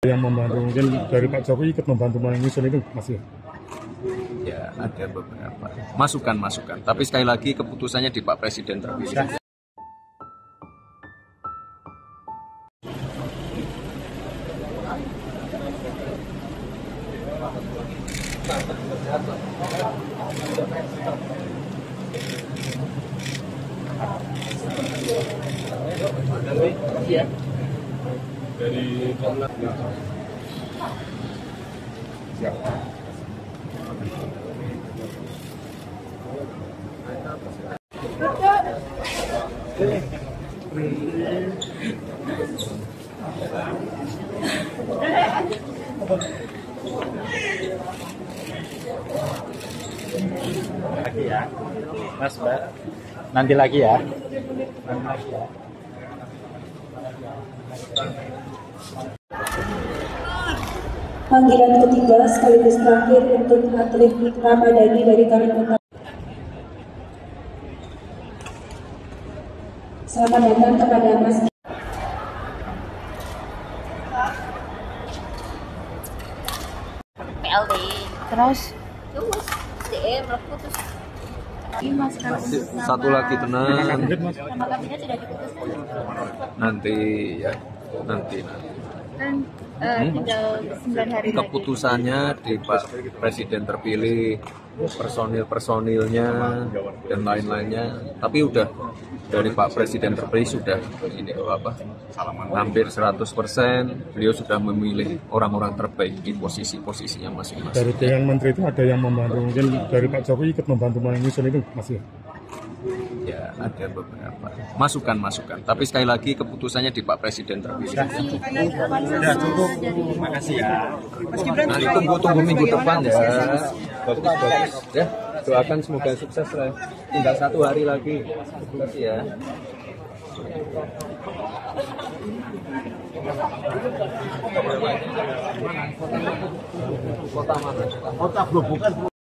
Yang membantu mungkin dari Pak Jokowi ikut membantu menyusun itu masih. Ya, ada beberapa masukan-masukan. Tapi sekali lagi keputusannya di Pak Presiden terpilih. Dari Komnas siap. Lagi ya, Mas Mbak. Nanti lagi ya. Nanti lagi ya. Panggilan ketiga sekaligus terakhir untuk atlet Ramadhani dari Kalimantan. Selamat datang kepada Mas. PLD terus DM putus Mas kalau Satu lagi tenang. nama kabinet sudah diputuskan Nanti ya, nanti. kan tinggal 9 hari lagi. Keputusannya di Pak Presiden terpilih, personil-personilnya dan lain-lainnya. Tapi udah dari Pak Presiden terpilih sudah ini hampir 100%. Beliau sudah memilih orang-orang terbaik di posisi-posisinya masing-masing. Dari yang menteri itu ada yang membantu mungkin dari Pak Jokowi ikut membantu menyusun itu masih. Ya, ada beberapa masukan-masukan. Tapi sekali lagi keputusannya di Pak Presiden terpilih. Sudah cukup. Terima kasih ya. Nanti tunggu minggu depan ya. Bagus. Ya, doakan semoga sukses lah. Tinggal 1 hari lagi. Terima kasih ya. Kota mana? Kota Grobogan.